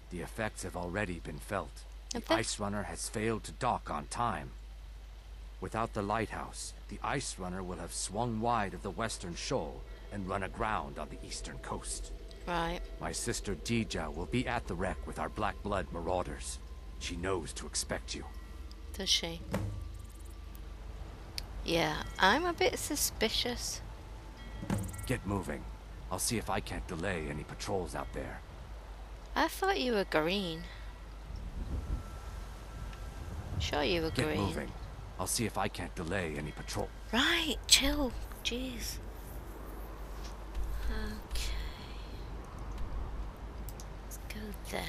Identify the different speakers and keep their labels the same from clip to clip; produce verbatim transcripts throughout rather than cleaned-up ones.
Speaker 1: The effects have already been felt. The
Speaker 2: Have they?
Speaker 1: Icerunner has failed to dock on time. Without the lighthouse, the Icerunner will have swung wide of the western shoal and run aground on the eastern coast.
Speaker 2: Right.
Speaker 1: My sister Deeja will be at the wreck with our Black Blood marauders. She knows to expect you.
Speaker 2: Does she? Yeah, I'm a bit suspicious.
Speaker 1: Get moving. I'll see if I can't delay any patrols out there.
Speaker 2: I thought you were green. Sure you were
Speaker 1: Get
Speaker 2: green.
Speaker 1: moving. I'll see if I can't delay any patrol.
Speaker 2: Right, chill. Jeez. Okay. Let's go there.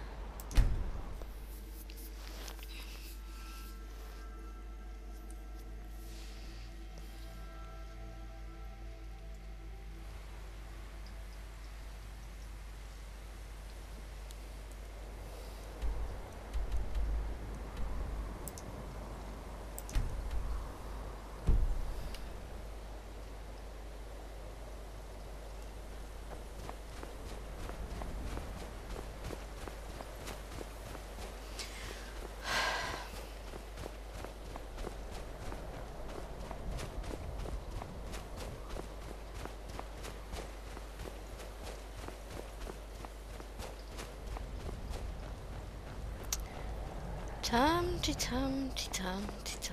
Speaker 2: Tum-ty tum-ty tum-ty tum.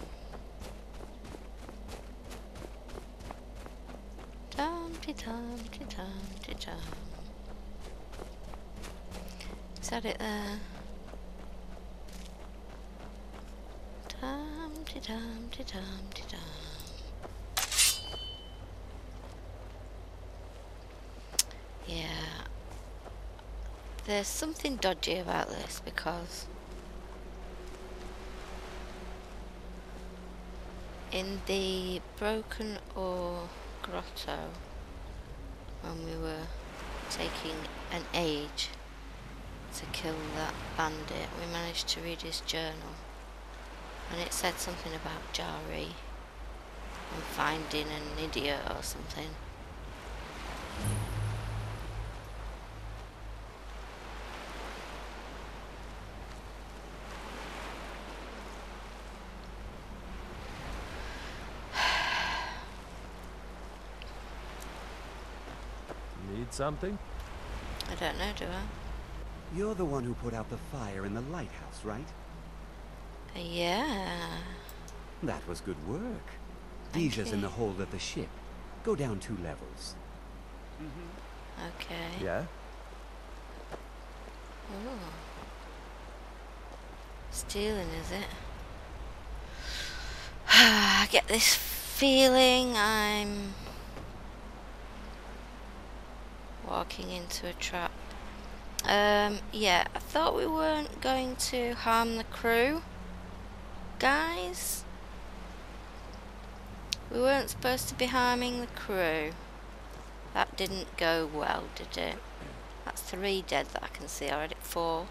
Speaker 2: Tum-ty tum-ty tum-ty tum. Is that it there? Tum-ty tum-ty tum-ty tum. Yeah. There's something dodgy about this because in the Broken Oar Grotto, when we were taking an age to kill that bandit, we managed to read his journal, and it said something about Jaree and finding an idiot or something.
Speaker 3: Need something?
Speaker 2: I don't know, do I?
Speaker 4: You're the one who put out the fire in the lighthouse, right?
Speaker 2: Yeah.
Speaker 4: That was good work.
Speaker 2: Thank
Speaker 4: Deeja's
Speaker 2: you.
Speaker 4: in the hold of the ship. Go down two levels.
Speaker 2: Okay.
Speaker 3: Yeah?
Speaker 2: Ooh. Stealing, is it? I get this feeling I'm walking into a trap. Um, yeah, I thought we weren't going to harm the crew, guys. We weren't supposed to be harming the crew. That didn't go well, did it? That's three dead that I can see already. Four.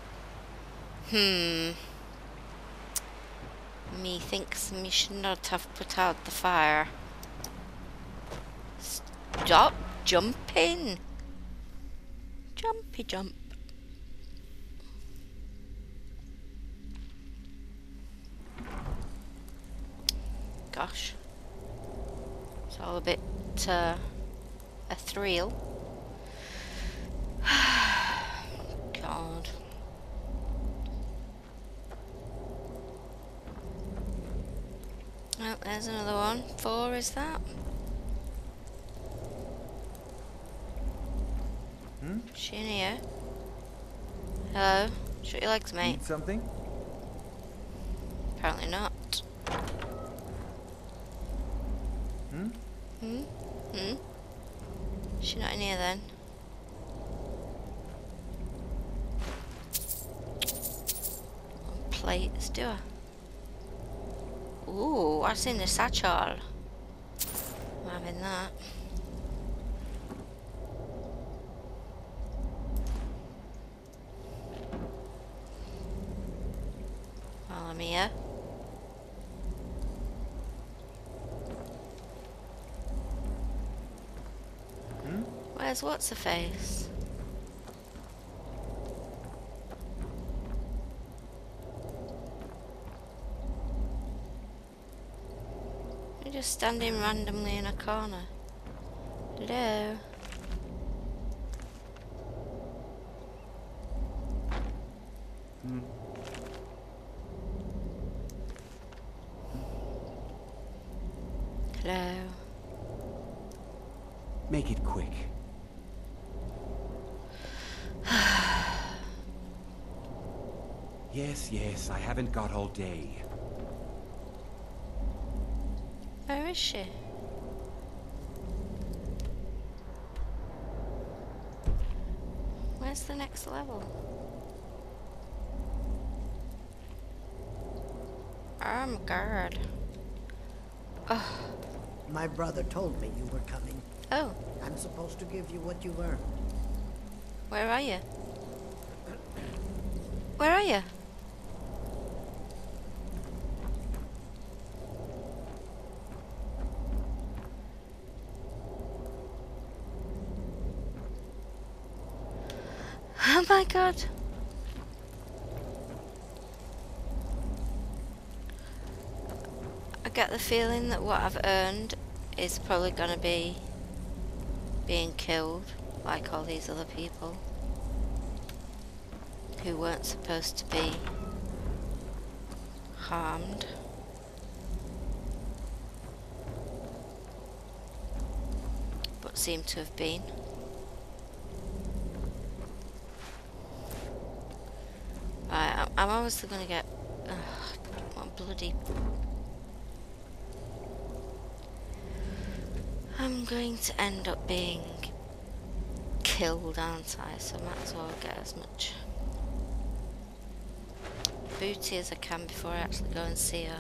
Speaker 2: Hmm. Me thinks me should not have put out the fire. Stop jumping. Jumpy jump. Gosh. It's all a bit uh, a thrill. God. Oh, there's another one. Four, is that?
Speaker 3: Hmm?
Speaker 2: She in here? Hello? Shut your legs, mate.
Speaker 3: Need something?
Speaker 2: Apparently not.
Speaker 3: Hmm?
Speaker 2: Hmm? Hmm? She not in here then? Plates, do I? Ooh, what's in the satchel? I'm having that. While I'm here.
Speaker 3: Hmm?
Speaker 2: Where's what's her face? just standing randomly in a corner? Hello?
Speaker 4: Hmm.
Speaker 2: Hello?
Speaker 4: Make it quick. Yes, yes, I haven't got all day.
Speaker 2: Where is she? Where's the next level? Oh my god. Oh.
Speaker 5: My brother told me you were coming.
Speaker 2: Oh,
Speaker 5: I'm supposed to give you what you've earned.
Speaker 2: where are you? Where are you? Oh my god. I get the feeling that what I've earned is probably going to be being killed like all these other people who weren't supposed to be harmed. But seem to have been. Right, I'm, I'm obviously going to get... Ugh, what bloody... I'm going to end up being killed, aren't I? So I might as well get as much booty as I can before I actually go and see her.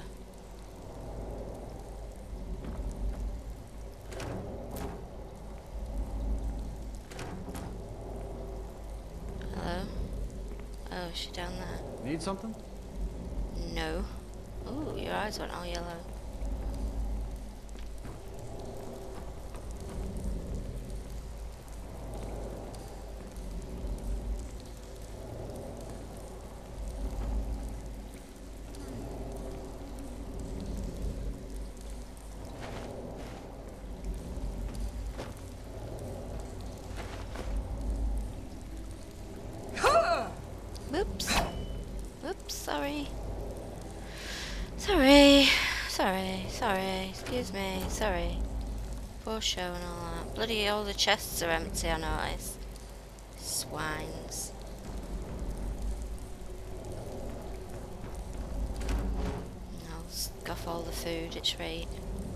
Speaker 2: Hello? Oh, is she down there?
Speaker 3: Need something?
Speaker 2: No. Ooh, your eyes went all yellow. Oops. Oops, sorry. Sorry. Sorry, sorry. Excuse me, sorry. Poor show and all that. Bloody all the chests are empty, I notice. Swines. I'll scoff all the food, it's right.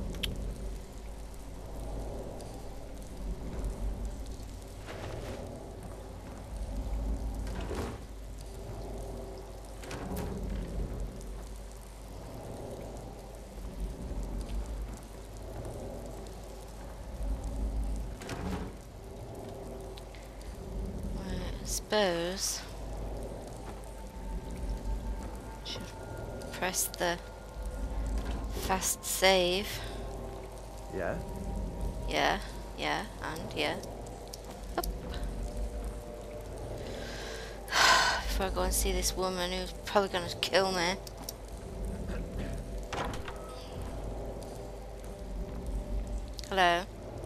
Speaker 2: Suppose should press the fast save.
Speaker 3: Yeah?
Speaker 2: Yeah, yeah, and yeah. Up. Before I go and see this woman who's probably gonna kill me. Hello?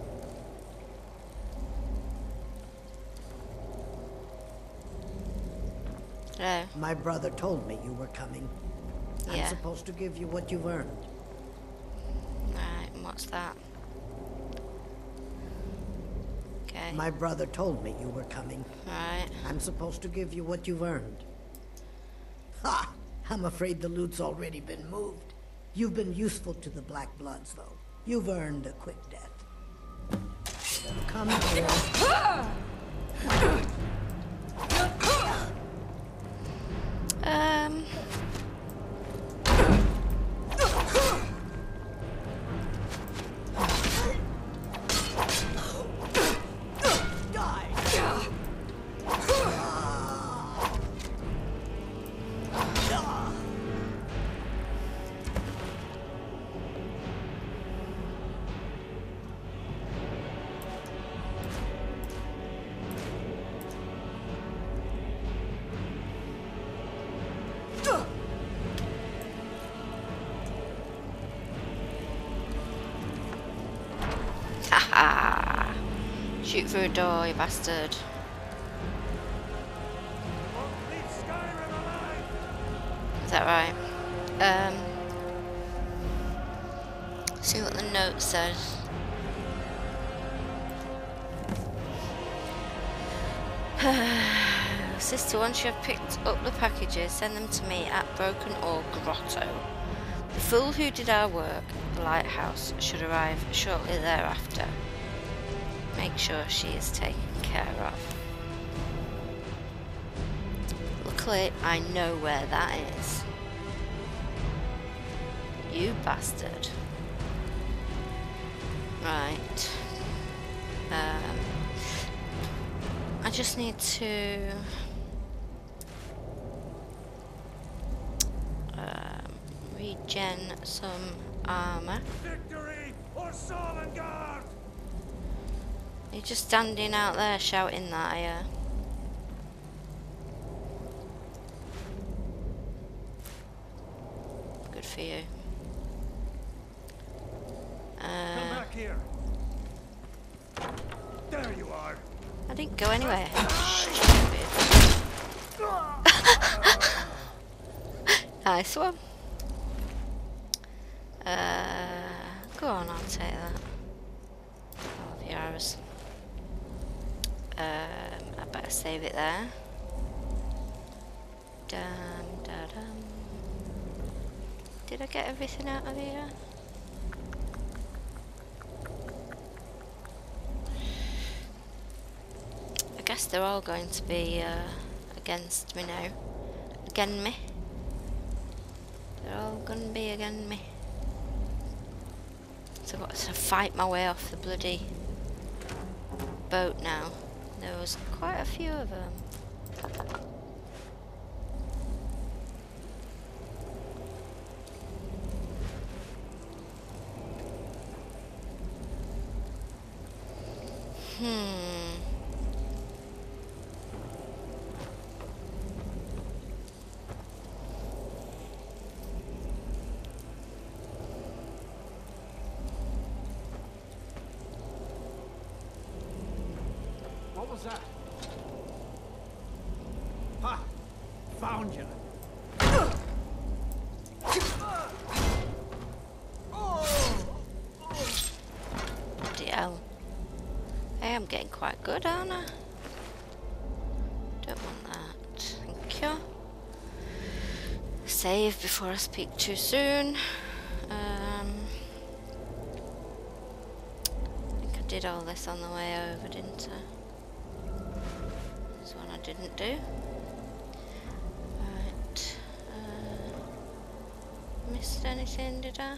Speaker 2: Hello?
Speaker 5: My brother told me you were coming.
Speaker 2: Yeah.
Speaker 5: I'm supposed to give you what you've earned.
Speaker 2: Right, and what's that? Okay.
Speaker 5: My brother told me you were coming.
Speaker 2: Right.
Speaker 5: I'm supposed to give you what you've earned. Ha! I'm afraid the loot's already been moved. You've been useful to the Black Bloods, though. You've earned a quick death. Come here.
Speaker 2: Um. Shoot through a door, you bastard. Is that right? Um, see what the note says. Sister, once you have picked up the packages, send them to me at Broken Oar Grotto. The fool who did our work, the lighthouse, should arrive shortly thereafter. Make sure she is taken care of. Luckily, I know where that is. You bastard. Right. Um, I just need to um, regen some armor.
Speaker 1: Victory or Sovngarde!
Speaker 2: You're just standing out there shouting that, are you? Good for you. Uh,
Speaker 1: Come back here. There you are.
Speaker 2: I didn't go anywhere. Stupid. Nice one. Uh, go on, I'll take that. All of yours. Um, I better save it there. Dum, da, dum. Did I get everything out of here? I guess they're all going to be uh, against me now. Again me. They're all going to be against me. So I've got to fight my way off the bloody boat now. There was quite a few of them. Hmm.
Speaker 4: What was that? Ha! Found you.
Speaker 2: Bloody hell. I am getting quite good, aren't I? Don't want that. Thank you. Save before I speak too soon. Um, I think I did all this on the way over, didn't I? This one I didn't do. Right. Uh, missed anything, did I?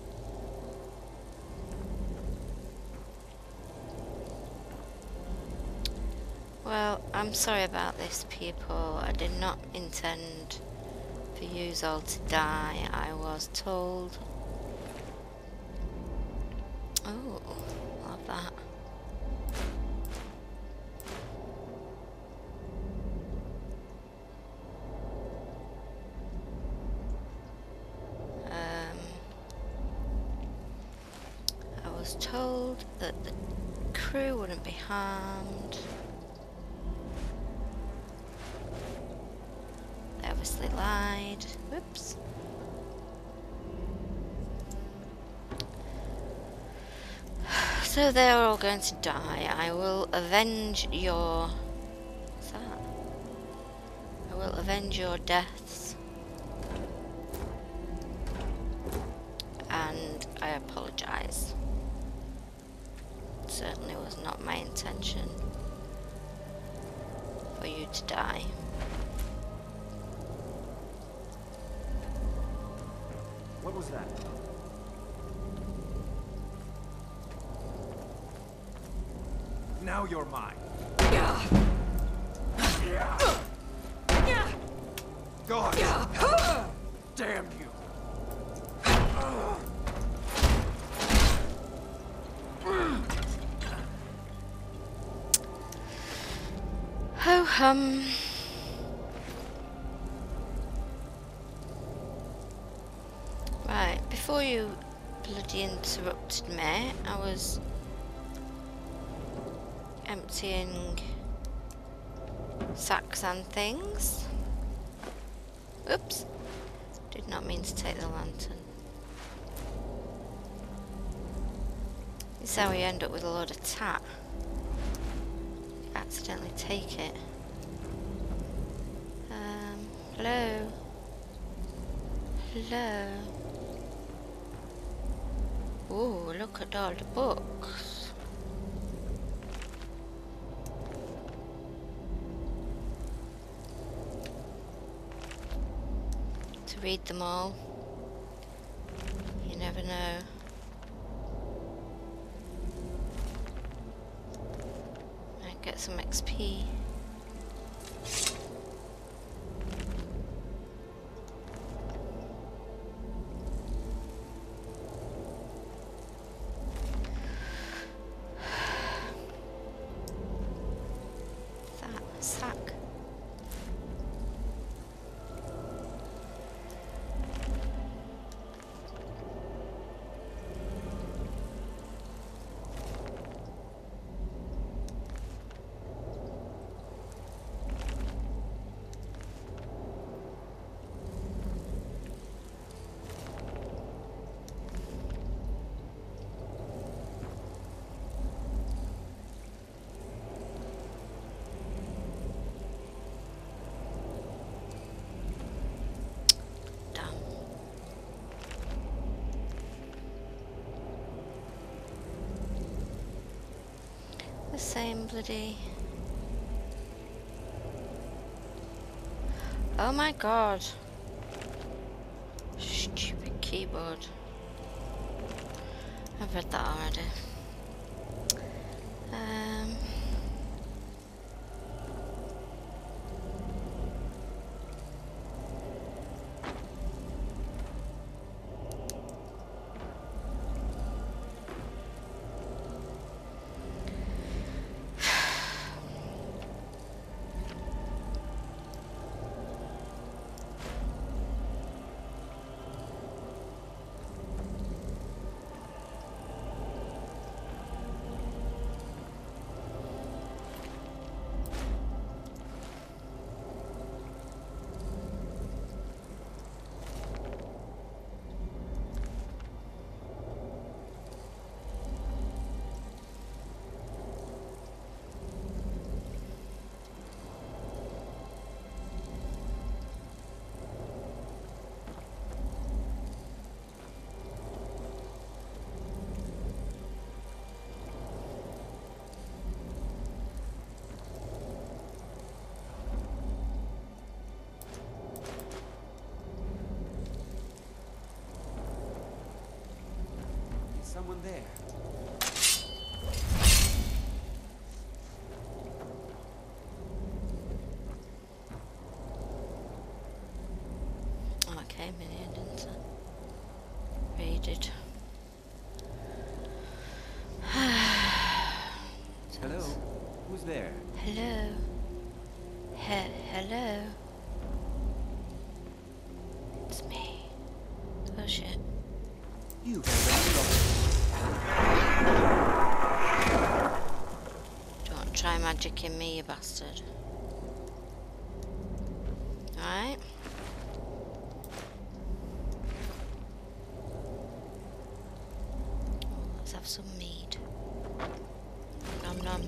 Speaker 2: Well, I'm sorry about this, people. I did not intend for yous all to die. I was told. Oh, love that. Um, I was told that the crew wouldn't be harmed. Obviously lied. Whoops. So they're all going to die. I will avenge your... What's that? I will avenge your deaths. And I apologise. It certainly was not my intention for you to die.
Speaker 3: What was that?
Speaker 4: Now you're mine. Go on. Damn you.
Speaker 2: Ho hum. Right, before you bloody interrupted me, I was emptying sacks and things. Oops, did not mean to take the lantern. This is how we end up with a load of tat. You accidentally take it. Um, hello? Hello? Ooh, look at all the books. To read them all. You never know. Might get some X P. Sack. The same bloody... Oh my god. Stupid keyboard. I've read that already. Um...
Speaker 4: Someone there.
Speaker 2: Oh, it came in here, didn't it? Raided.
Speaker 4: Hello? Who's there?
Speaker 2: Hello. He hello. It's me. Oh shit.
Speaker 4: You.
Speaker 2: Don't try magicking me, you bastard. Alright. Let's have some mead. Nom nom.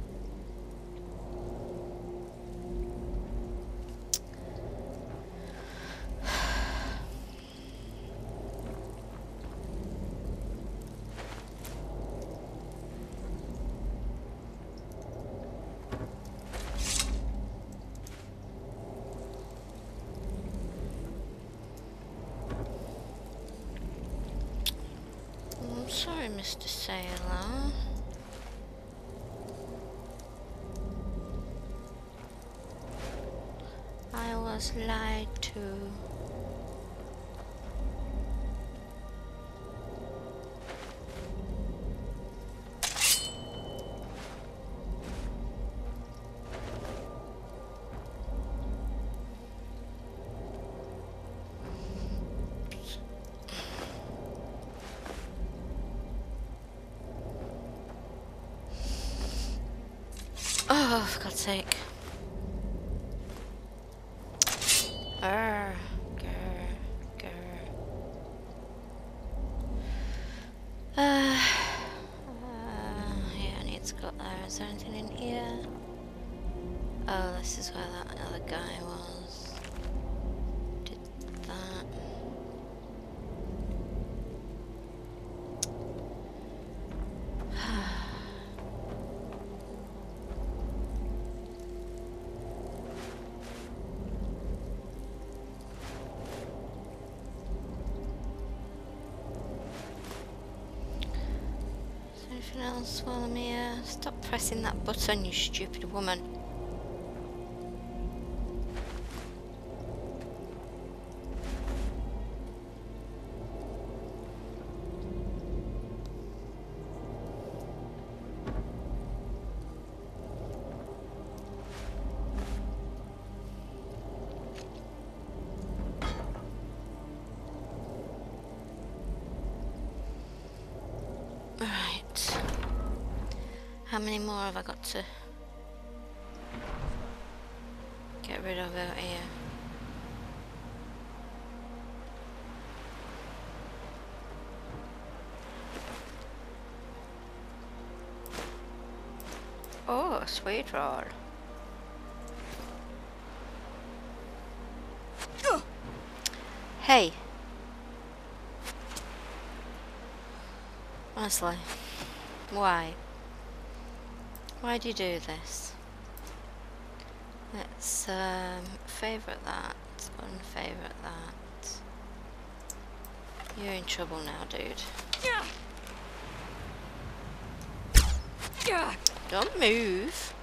Speaker 2: I'm sorry, Mister Sailor. I was lied to. Oh, for God's sake. Arr, grr, grr. Uh, uh, yeah, I need to go there. Is there anything in here? Oh, this is where that other guy was. Did that. Anything else while I'm here? Stop pressing that button, you stupid woman. Right. How many more have I got to get rid of out here? Oh, a sweet roll. Hey. Honestly. Why? Why do you do this? Let's um, favourite that, unfavourite that. You're in trouble now, dude. Don't move.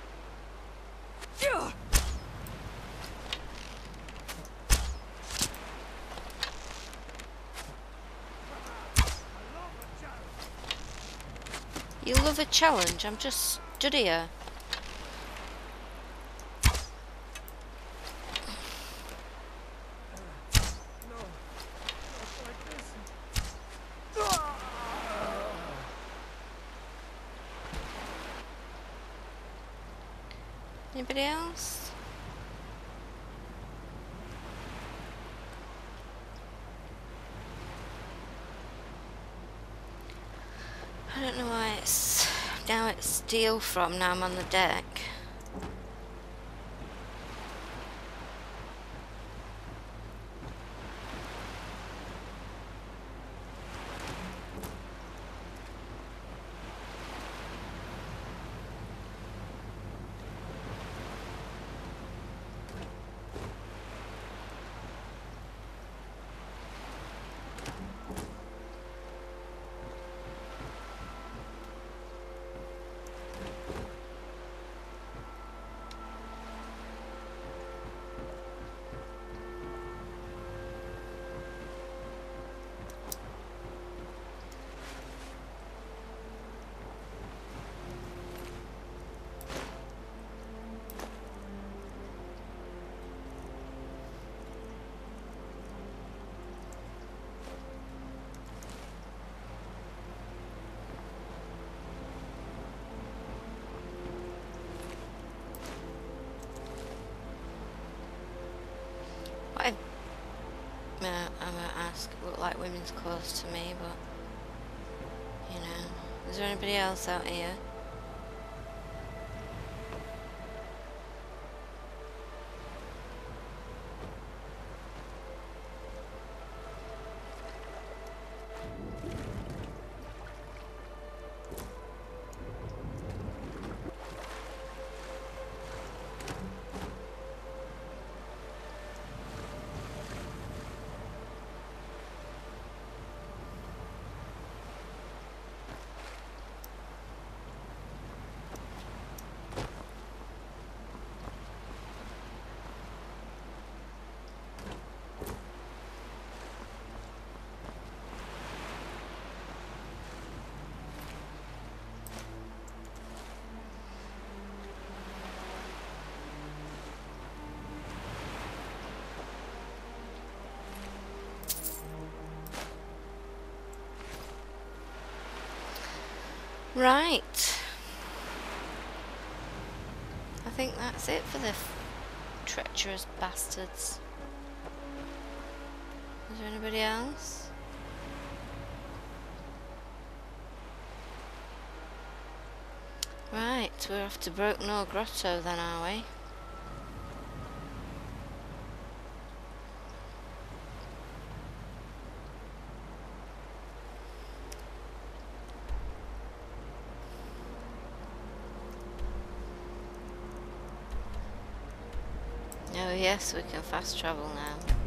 Speaker 2: You love a challenge, I'm just stood here. Anybody else? I don't know why it's now it's steel from now I'm on the deck. I, uh, I'm gonna ask, look like women's clothes to me, but, you know, is there anybody else out here? Right. think that's it for the f treacherous bastards. Is there anybody else? Right, we're off to Broken Oar Grotto then, are we? Oh yes, we can fast travel now.